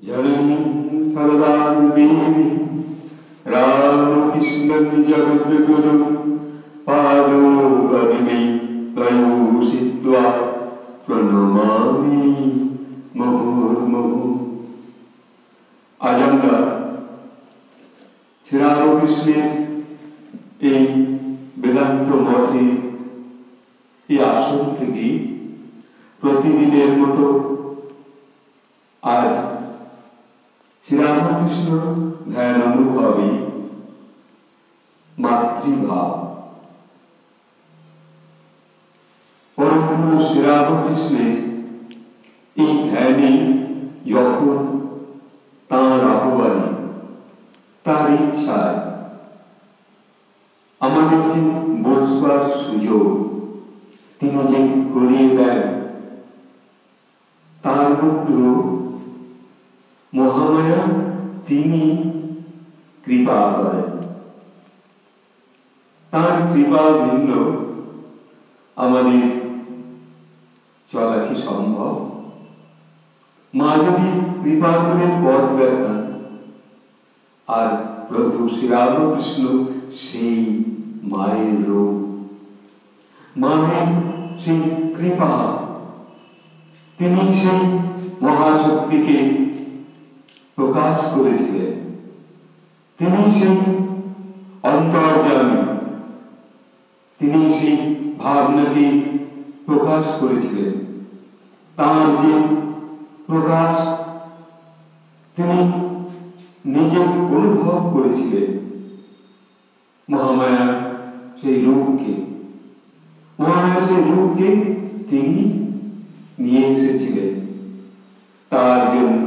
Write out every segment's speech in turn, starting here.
जननी सरदा देवी रामकृष्ण जगद्गुरु पादोपदिमे तयोषित्वा प्रणमामि मुहुर्मुहुः। আজ আমরা শ্রীরামকৃষ্ণের এই বেদান্ত মঠে এই আসন থেকে প্রতিদিনের মতো আজ শ্রীরামকৃষ্ণ ধ্যান অনুভবে মাতৃভাব পরম শ্রীরামকৃষ্ণের এই ধ্যানে যখন তাঁর আহ্বানে তার ইচ্ছায় আমাদের যে বসবার সুযোগ তিনি যে করিয়ে দেন তার মধ্যে মহামায়া তিনি কৃপা করেন। তার কৃপা ভিন্ন আমাদের চলা কি সম্ভব? মা যদি কৃপা করে পথ দেখান আর প্রভু শ্রীরামকৃষ্ণ সেই মায়ের রূপ, মায়ের সেই কৃপা, তিনি সেই মহাশক্তিকে প্রকাশ করেছিলেন। তিনি সেই অন্তর্যামী, তিনি সেই ভাবনাকে প্রকাশ করেছিলেন। তার যে প্রকাশ তিনি নিজে অনুভব করেছিলেন। মহামায়া সেই রূপকে তিনি নিয়ে এসেছিলেন তার জন্য।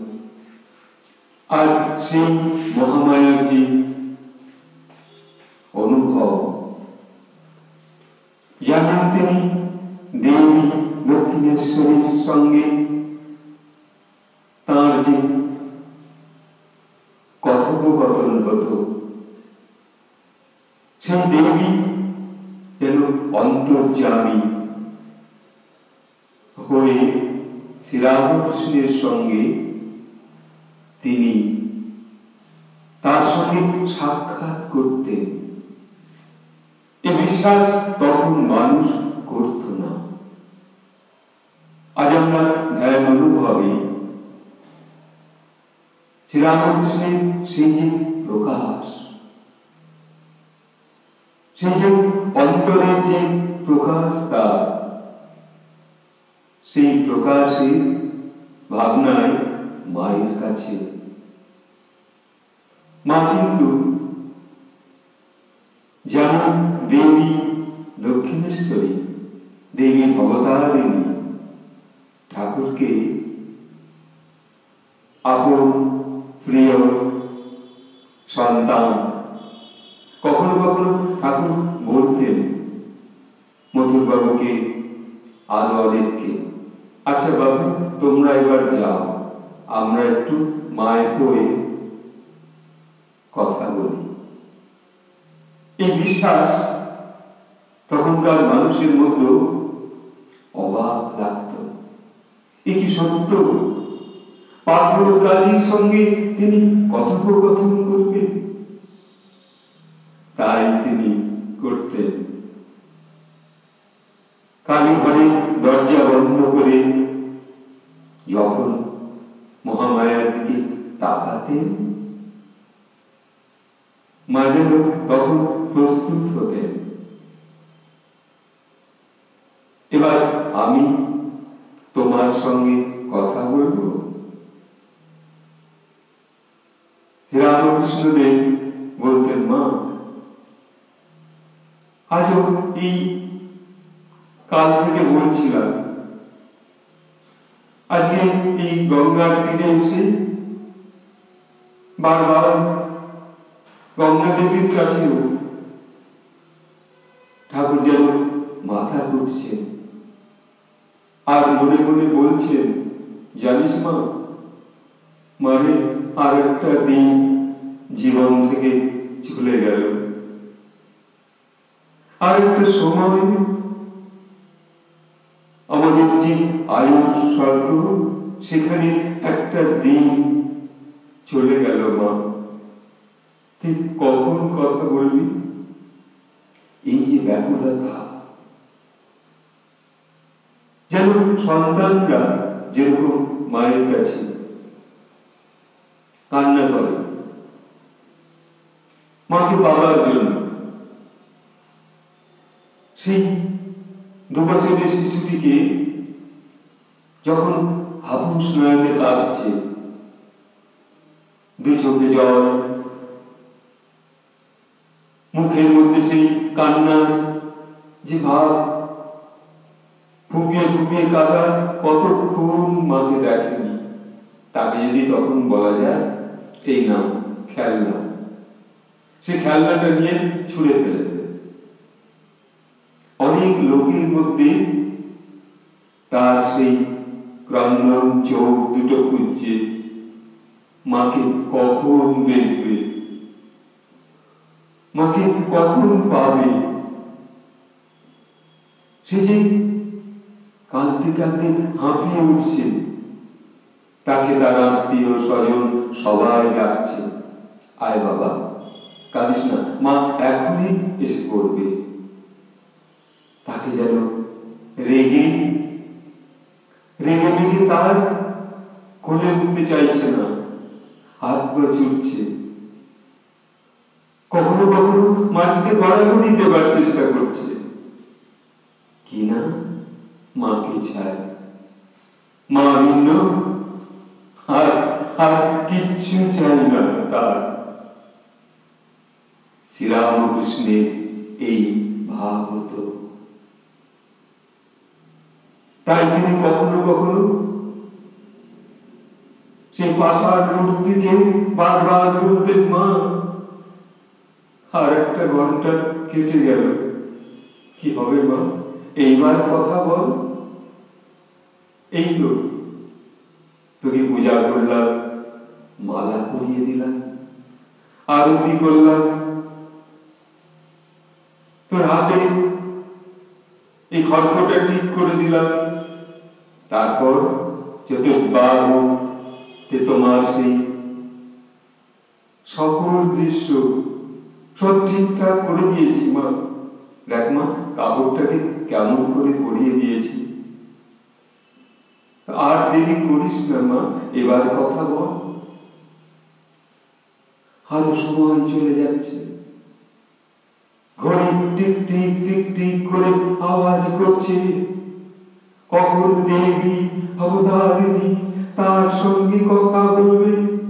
আর সেই মহামায়ার যে অনুভব, যেমন তিনি দেবী দক্ষিণেশ্বরীর সঙ্গে তার যে কথোপকথন হতো, সেই দেবী যেন অন্তর্যামী হয়ে শ্রীরামকৃষ্ণের সঙ্গে তিনি তার সঙ্গে সাক্ষাৎ করতেন। এ বিশ্বাস তখন মানুষ করত না। আজ আমরা ধ্যান অনুভবে শ্রীরামকৃষ্ণের সেই যে প্রকাশ, সেই যে অন্তরের যে প্রকাশ, তার সেই প্রকাশের ভাবনায় মায়ের কাছে মা কিন্তু যেমন দেবী দক্ষিণেশ্বরী, দেবী ভবতারিণী ঠাকুরকে আপন প্রিয় সন্তান, কখনো কখনো ঠাকুর বলতেন মধুর বাবুকে আরো অনেককে, আচ্ছা বাবু তোমরা এবার যাও, আমরা একটু মায়ের হয়ে কথা বলি। এই বিশ্বাস তখনকার মানুষের মধ্যে অবাক লাগত। এ কি সত্য? পাথর কালীর সঙ্গে তিনি কথোপকথন করবেন? তাই তিনি করতেন। কালী ঘরে দরজা বন্ধ করে যখন মহামায়ার দিকে তাকাতেন, মা যেন তখন প্রস্তুত হতেন, এবার আমি তোমার সঙ্গে কথা বলবো। শ্রীরামকৃষ্ণদেব বলতেন, মা আজও এই কাল থেকে বলছিলাম, আজকে এই গঙ্গার তীরে এসে বারবার গঙ্গা দেবীর কাছেও ঠাকুর যেন মাথা ঘুরছেন আর মনে মনে বলছেন, জানিস মা, মারে আর একটা দিন জীবন থেকে চলে গেল, আর একটা সময় আমাদের যে আয়ুর স্বর্গ সেখানে একটা দিন চলে গেল মা, ঠিক কখন কথা বলবি? এই যে ব্যাকুলতা, যেন সন্তানরা যেরকম মায়ের কাছে কান্না করে মাকে পাবার জন্য, সেই 2 বছরের শিশুটিকে যখন হাবুস নয়নে কাঁদছে, 2 চোখে জল, মুখের মধ্যে সেই কান্নার যে ভাব, ফুপিয়ে ফুপিয়ে কাঁদা, কতক্ষণ মাকে দেখেনি। তাকে যদি তখন বলা যায় এই নাও খেলনা, সে খেলনাটা নিয়ে ছুঁড়ে ফেলে দেবে। অনেক লোকের মধ্যে তার সেই ক্রন্দন চোখ দুটো খুঁজছে মাকে কখন দেখবে, মাকে কখন পাবে। সে যে কাঁদতে কাঁদতে হাঁপিয়ে উঠছে, তাকে তার আত্মীয় স্বজন সবাই ডাকছে, আয় বাবা, কাঁদিস না, মা এখনই এসে পড়বে। তাকে যেন রেগে রেগে তার কোলে উঠতে চাইছে না, হাত পা ছুটছে, কখনো কখনো মাটিতে গড়াগড়ি দেবার চেষ্টা করছে, কি না মাকে চায়, মা ভিন্ন আর কিচ্ছু চাই না তার। শ্রীরামকৃষ্ণের এই ভাব হতো। তাই তিনি কখনো কখনো সেই পাষাণ মূর্তিকে বারবার বলতেন, মা আর 1 ঘন্টা কেটে গেল, কি হবে মা, এইবার কথা বল। এই তো তোকে পূজা করলাম, মালা পরিয়ে দিলাম, আরতি করলাম, তোর হাতে এই খড়গটা ঠিক করে দিলাম, তারপর যতবার তোমার সেই সকল দৃশ্য সব ঠিকঠাক করে দিয়েছি মা। দেখ মা, কাপড়টাকে কেমন করে পরিয়ে দিয়েছি, আর দেরি করিস না মা, এবার কথা বল। আরো সময় চলে যাচ্ছে, ঘড়ি টিক টিক টিক টিক করে আওয়াজ করছে, কখন দেবী অবতারিণী তার সঙ্গে কথা বলবে।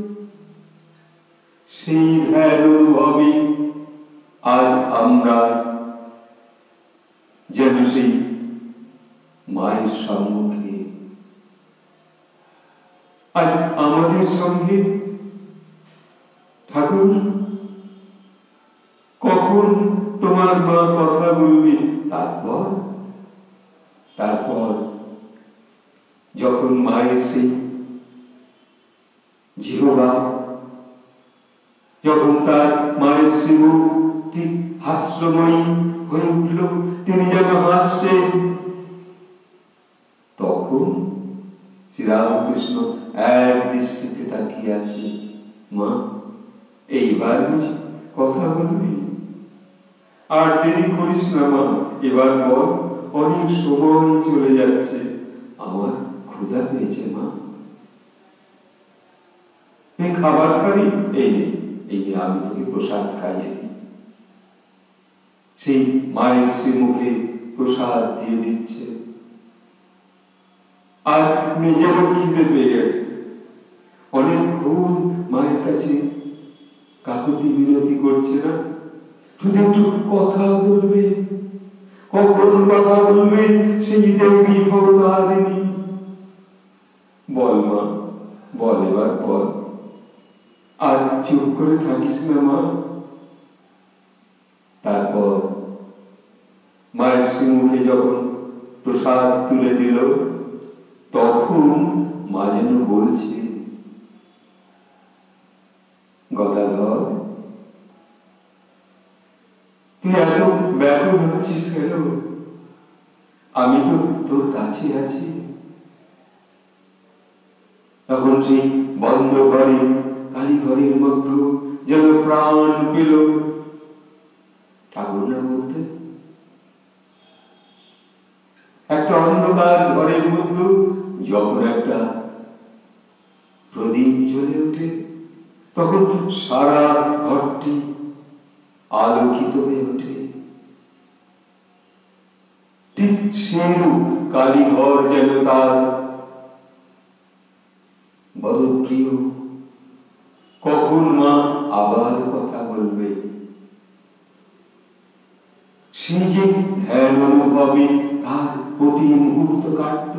সেই ধ্যান অনুভবে আজ আমরা যেন সেই মায়ের সম্মুখে, আজ আমাদের সঙ্গে ঠাকুর কখন তোমার মা কথা বলবে, তারপর যখন মায়ের সেই জিহ্বা, যখন তার মায়ের শ্রীমুখ ঠিক হাস্যময়ী হয়ে উঠল, তিনি যেন হাসছেন, তখন শ্রীরামকৃষ্ণ এক দৃষ্টিতে তাকিয়ে আছে, মা এইবার বুঝি কথা বলবি, আর দেরি করিস না মা, এবার বল, অনেক সময় চলে যাচ্ছে, আমার ক্ষুধা পেয়েছে মা, এই খাবার খাবি, এই নে আমি তোকে প্রসাদ খাইয়ে দিই। সেই মায়ের শ্রীমুখে প্রসাদ দিয়ে দিচ্ছে, আর নিজেরও খিদে পেয়ে গেছে, অনেকক্ষণ মায়ের কাছে কাকুতি মিনতি করছে না, শুধু একটু কথা বলবে, কখন কথা বলবে সেই দেবী ভবতারিণী। বল মা, বল, এবার বল, আর চুপ করে থাকিস না মা। তারপর মায়ের শ্রীমুখে যখন প্রসাদ তুলে দিল, তখন মা যেন বলছে, গদাধর তুই এত ব্যাকুল হচ্ছিস কেন, আমি তো তোর কাছে আছি। তখন সেই বন্ধ ঘরে কালীঘরের মধ্যে যেন প্রাণ পেল। ঠাকুর না বলতে একটা অন্ধকার ঘরের মধ্যে যখন একটা প্রদীপ জ্বলে ওঠে তখন সারা ঘরটি আলোকিত হয়ে ওঠে। ঠিক সেরূপ কালীঘর যেন তার বড় প্রিয়। কখন মা আবার কথা বলবে, সেই যে ধ্যান অনুভবে তার প্রতি মুহূর্ত কাটত।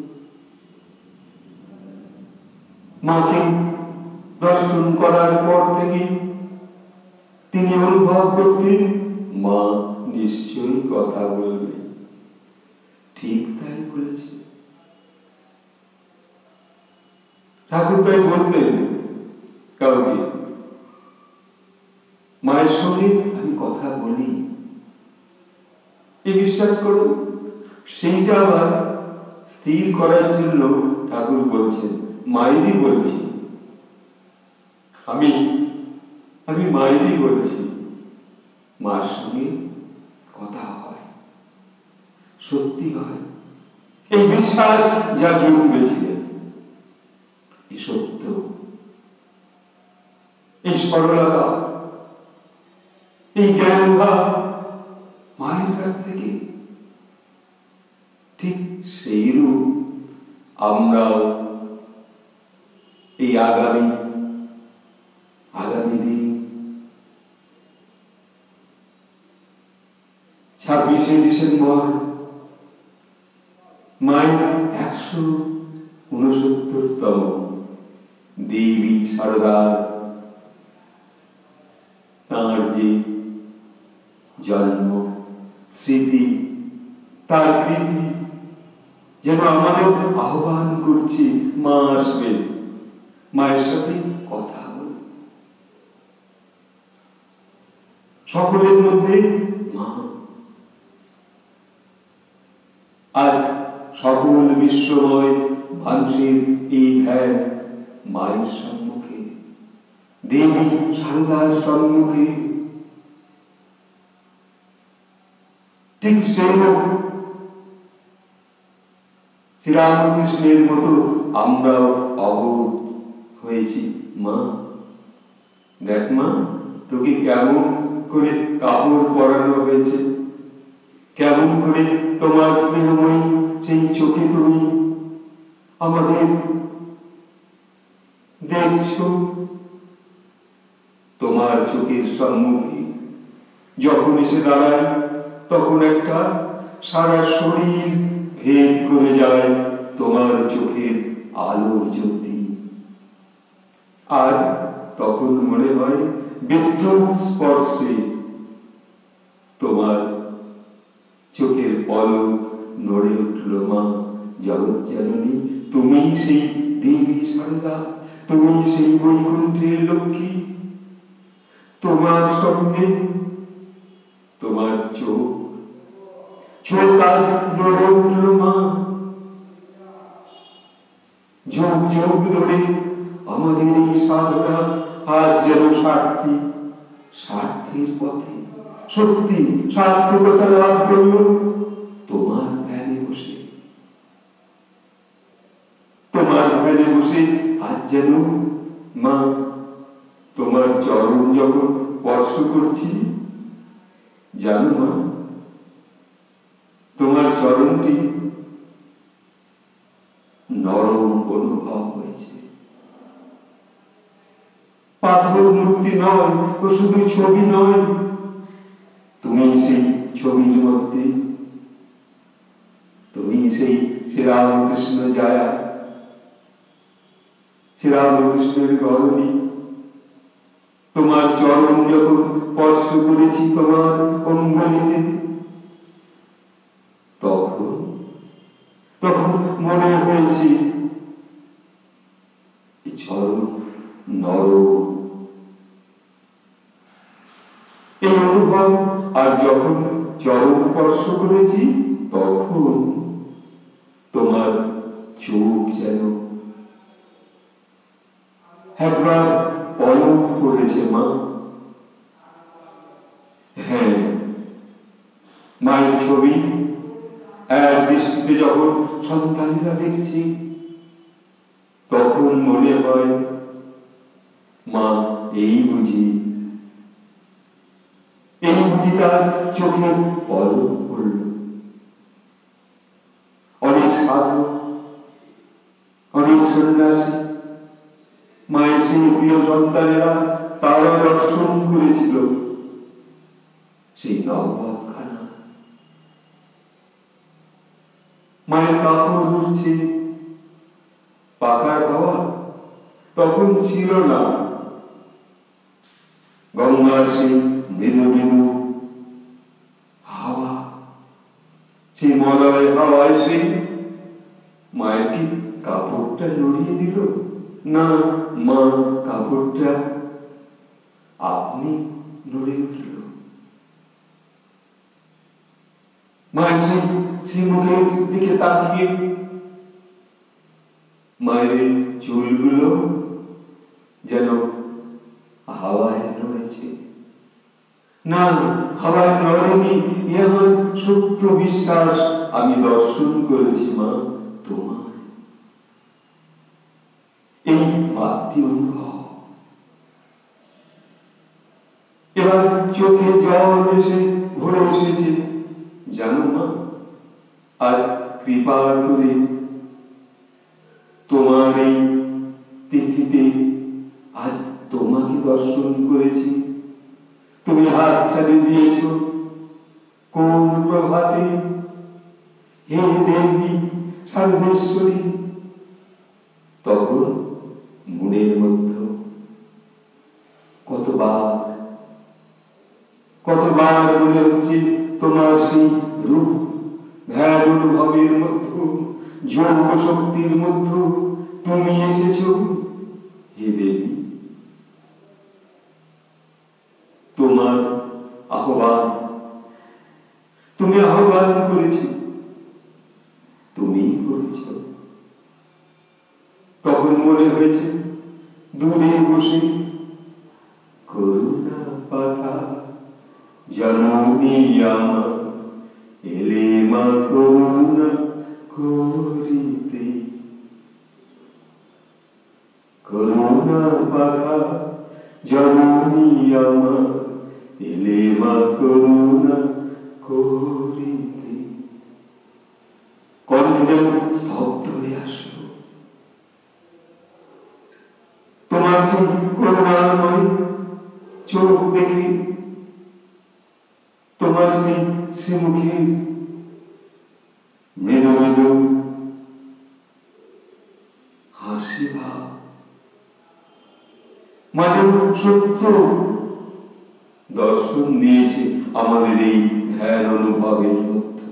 মাকে দর্শন করার পর থেকে তিনি অনুভব করতেন মা নিশ্চয়ই কথা বলবে। ঠিক তাই বলেছে। ঠাকুর তাই বলতেন কাউকে, মায়ের সঙ্গে আমি কথা বলি, এই বিশ্বাস করুন। সেইটা আবার স্থির করার জন্য ঠাকুর বলছেন, মায়েরই বলছি, আমি মায়েরই বলছি, মার সঙ্গে কথা হয়, সত্যি হয়। এই বিশ্বাস জাগিয়ে তুলেছিলেন। এই সত্য, এই সরলতা, এই জ্ঞান ভাব মায়ের কাছ থেকে। ঠিক সেইরূপ আমরা এই আগামী দিন 26শে ডিসেম্বর মায়ের 169তম দেবী সারদার তাঁর যে জন্ম স্মৃতি, তার তিথি যেন আমাদের আহ্বান করছি, মা আসবে, মায়ের সাথে কথা বল। সকলের মধ্যে মা। আজ সকল বিশ্বময় মানুষের এই ধ্যান মায়ের সম্মুখে, দেবী সারদার সম্মুখে। ঠিক সেইরকম শ্রীরামকৃষ্ণের মতো আমরাও অবোধ হয়েছি। মা দেখ, মা তোকে কেমন করে কাপড় পরানো হয়েছে, কেমন করে তোমার স্নেহময়ী সেই চোখে তুমি আমাদের দেখছো। তোমার চোখের সম্মুখে যখন এসে দাঁড়ায় তখন একটা সারা শরীর ভেদ করে যায় তোমার চোখের আলোর জ্যোতি। আর তখন মনে হয় বিদ্যুৎ স্পর্শে তোমার চোখের পলক নড়ে উঠল। মা জগৎ জননী, তুমি সেই দেবী সারদা, তুমি সেই বৈকুণ্ঠের লক্ষ্মী। তোমার সঙ্গে তোমার চোখ আজ নড়ে উঠল। মা যুগ যুগ ধরে আমাদের এই সাধনা আজ যেন স্বার্থের পথে সত্যি সার্থকতা লাভ করল তোমার ধ্যানে বসে। তোমার ধ্যানে বসে আজ যেন মা তোমার চরণ যখন স্পর্শ করছি, জানো মা তোমার চরণটি নরম অনুভব হয়েছে। পাথর মূর্তি নয়, ও শুধু ছবি নয়, তুমি সেই ছবির মধ্যে, তুমি সেই শ্রীরামকৃষ্ণ জায়া, শ্রীরামকৃষ্ণের গরণী। তোমার চরণ যখন স্পর্শ করেছি তোমার অঙ্গলিতে, তখন মনে হয়েছে এই চরণ নরম। এই অনুভব। আর যখন চরণ স্পর্শ করেছি তখন তোমার চোখ যেন একবার পলক পড়েছে মা। হ্যাঁ, মায়ের ছবি এক দৃষ্টিতে যখন সন্তানেরা দেখছি, তখন মনে হয় মা এই বুঝি তার চোখে পলক পড়ল। অনেক সাধু, অনেক সন্ন্যাসী মায়ের সেই প্রিয় সন্তানেরা তারা দর্শন করেছিল সেই নবখানা। মায়ের কাপড় উঠছে, পাকার হাওয়া তখন ছিল না। গঙ্গার সেই মৃদু মৃদু হাওয়া, সেই মলয় হাওয়া এসে মায়ের কি কাপড়টা নড়িয়ে দিল? না, মা কাপড়টা আপনি নড়ে উঠল। মায়ের সেই মুখের দিকে তাকিয়ে মায়ের চুলগুলো যেন হাওয়ায় নড়েছে। না, হাওয়ায় নড়েনি, এ আমার সত্য বিশ্বাস। আমি দর্শন করেছি মা তোমার এই মাতৃ অনুভব। এবার চোখে জল এসে ভরে এসেছে। জানো মা, আজ কৃপা করে তোমার এই তিথিতে আজ তোমাকে দর্শন করেছি। তুমি হাত ছাড়িয়ে দিয়েছ কোন প্রভাতে, হে দেবী শারদেশ্বরী। তখন মনের মধ্যে কতবার মনে হচ্ছে তোমার সেই রূপ, ধ্যান অনুভবের মধ্যে, যোগ শক্তির মধ্যে তুমি এসেছ। হে দেবী, তোমার আহ্বান, তুমি আহ্বান করেছ, তুমি করেছ। তখন মনে হয়েছে দূরে বসে করুণা পাথা জননী আমার এলে মা করুণা করিতে। করুণা পাথা জননী আমার এলে মা করুণা করিতে। কণ্ঠ যেন স্তব্ধ হয়ে আসলো। তোমার সেই করুণাময় চোখ দেখে, তোমার সেই মুখে মৃদু মৃদু হাসি ভাব, মাঝে সত্য দর্শন দিয়েছে আমাদের এই ধ্যান অনুভবের মধ্যে।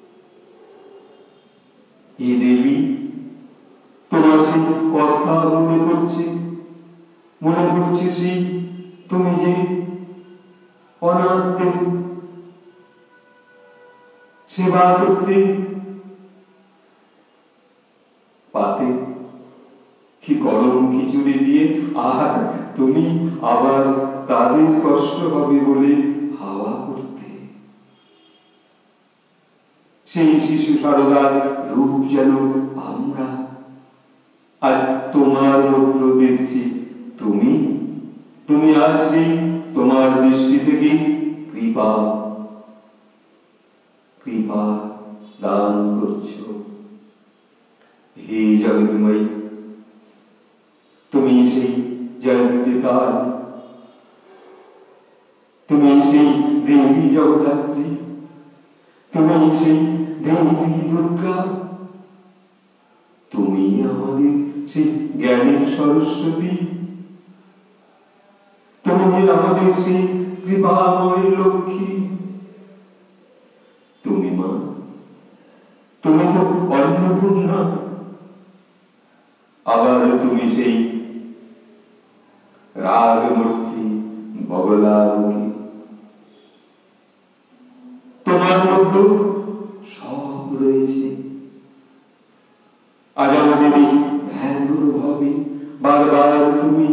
এই দেবী, তোমার সেই কথা মনে করছে সেই তুমি যে অনাথদের সেবা করতে পাতে কি গরম খিচুড়ি দিয়ে, আর তুমি আবার তাদের কষ্ট হবে বলে হাওয়া করতে। সেই শিশু সারদার রূপ যেন আমরা আজ তোমার মধ্যে দেখছি। তুমি আজ সেই তোমার দৃষ্টি থেকে কৃপা দান করছো। হে জগৎময়ী, তুমি সেই জয়ন্তিকাল, তুমি সেই দেবী জগদ্ধাত্রী, তুমি সেই দেবী দুর্গা, তুমি আমাদের সেই জ্ঞানের সরস্বতী, তুমি আমাদের সেই কৃপাময় লক্ষ্মী। তুমি মা, তুমি তো অন্নপূর্ণা, আবার তুমি সেই রাগমূর্তি বগলামুখী। তোমার মধ্যে সব রয়েছে। আজ আমাদের এই ধ্যান অনুভবে বারবার তুমি,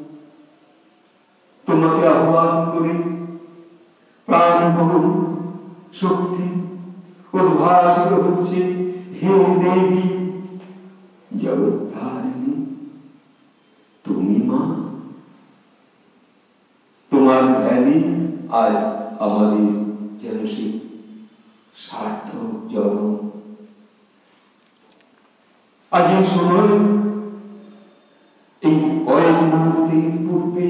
তোমাকে আহ্বান করে প্রাণবহ শক্তি উদ্ভাসিত হচ্ছে। হে দেবী জগদ্ধারিণী, তুমি মা, তোমার ধ্যানই আজ আমাদের যেন সেই সার্থক জন্ম। আজ এই সময় এই কয়েক মুহূর্তের পূর্বে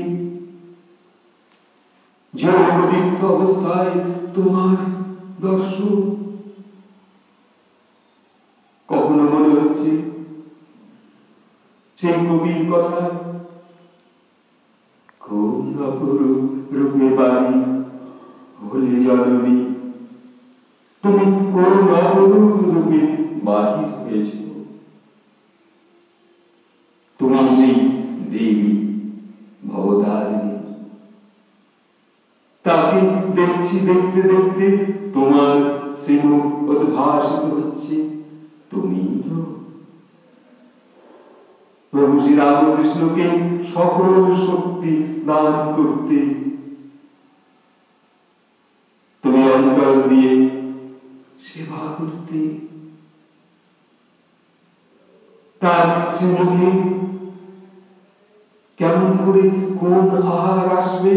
জগদীপ্ত অবস্থায় তোমার দর্শন। কখনো মনে হচ্ছে সেই কবির কথা, কোন অপরূপ রূপে বাড়ি হলে জননী, তুমি কোন অপরূপ রূপে বাহির হয়েছ। তুমি সেই দেবী ভবতারিণী, তাকে দেখছি, দেখতে দেখতে তোমার শ্রীমুখ উদ্ভাসিত হচ্ছে। তুমি তো প্রভু শ্রী রামকৃষ্ণকে সকল শক্তি দান করতে তুমি অন্তর দিয়ে সেবা করতে। তার শ্রীমুখে কেমন করে কোন আহার আসবে,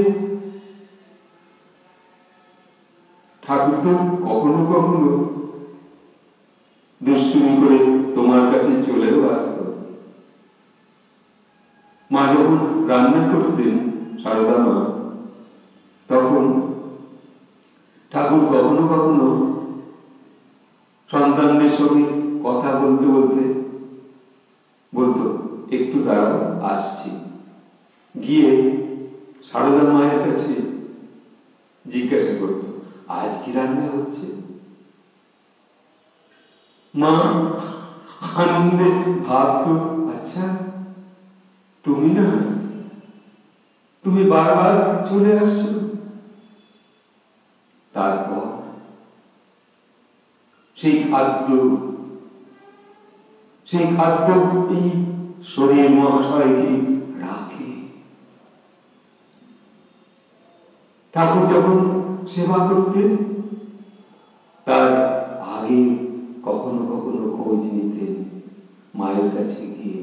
ঠাকুর তো কখনো কখনো দুষ্টুমি করে তোমার কাছে চলেও আসত। মা যখন রান্না করতেন, সারদা মা, তখন ঠাকুর কখনো কখনো সন্তানদের সঙ্গে কথা বলতে বলতে বলতো, একটু দাঁড়াও, আসছি। গিয়ে সারদা মায়ের কাছে জিজ্ঞাসা করত, আজ কি রান্না হচ্ছে? মা আনন্দে ভাবতো, আচ্ছা তুমি না, তুমি বারবার চলে আসছো। তারপর সেই খাদ্য এই শরীর মহাশয়কে রাখে। ঠাকুর যখন সেবা করতেন, তার আগে কখনো কখনো খোঁজ নিতেন মায়ের কাছে গিয়ে।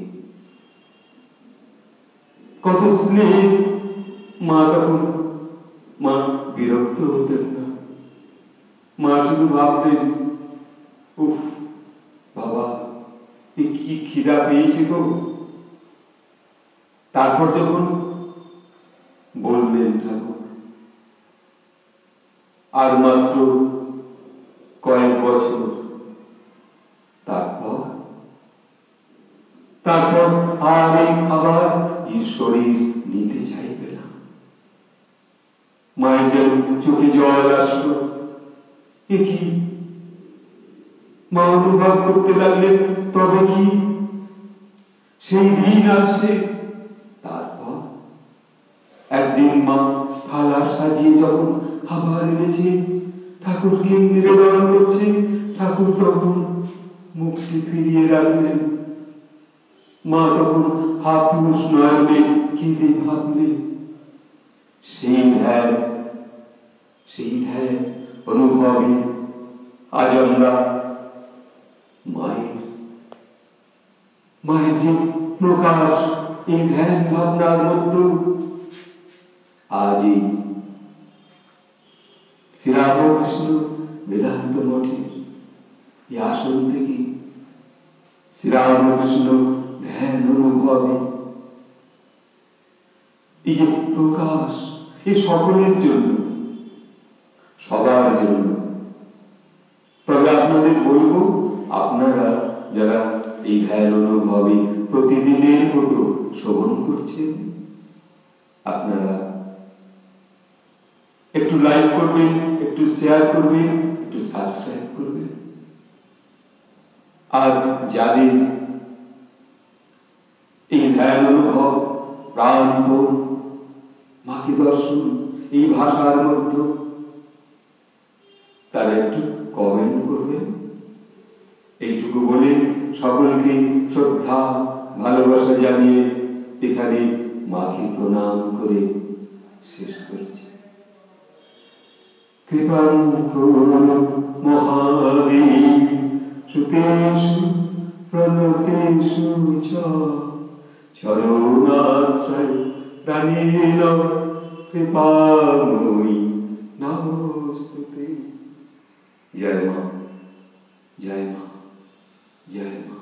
কত স্নেহ! মা তখন বিরক্ত হতেন না। মা শুধু ভাবতেন, উফ বাবা, কি খিদা পেয়েছে গো। তারপর যখন বললেন ঠাকুর, আর মাত্র কয়েক বছর, তারপর আর এই খাবার এই শরীর নিতে চাইবে না। মায়ের যেন চোখে জল আসলো। এ কি? মা অনুভব করতে লাগলেন, তবে কি সেই দিন আসছে? তারপর একদিন মা থালা সাজিয়ে যখন খাবার এনেছে, ঠাকুরকে নিবেদন করছে, ঠাকুর তখন মুখটি ফিরিয়ে রাখলেন। মা তখন হাপুস নয়নে কেঁদে ভাবলেন, সেই ধ্যান অনুভবে আজ আমরা মায়ের যে প্রকাশ, এই ধ্যান ভাবনার মধ্যে আজ এই শ্রীরামকৃষ্ণ বেদান্ত মঠে এই আসন থেকে শ্রীরামকৃষ্ণ ধ্যান অনুভবে এই যে প্রকাশ, এই সকলের জন্য, সবার জন্য। তবে আপনাদের বলবো, আপনারা যারা এই ধ্যান অনুভবে প্রতিদিনের মতো শ্রবণ করছেন, আপনারা একটু লাইক করবেন, একটু শেয়ার করবেন, একটু সাবস্ক্রাইব করবেন। আর যাদের এই ধ্যান অনুভব, প্রাণপণ, মাকে দর্শন এই ভাষার মধ্যে, তারা একটু কমেন্ট করবেন। এইটুকু বলে সকলকে শ্রদ্ধা ভালোবাসা জানিয়ে এখানে মাকে প্রণাম করে শেষ করছি। কৃপাঙ্কো মহাবীর শ্রুতেষু প্রণতেষু চ চরণাশ্রয় দানিল কৃপাময়ী নমস্তুতে। জয় মা, জয় মা, জয় মা।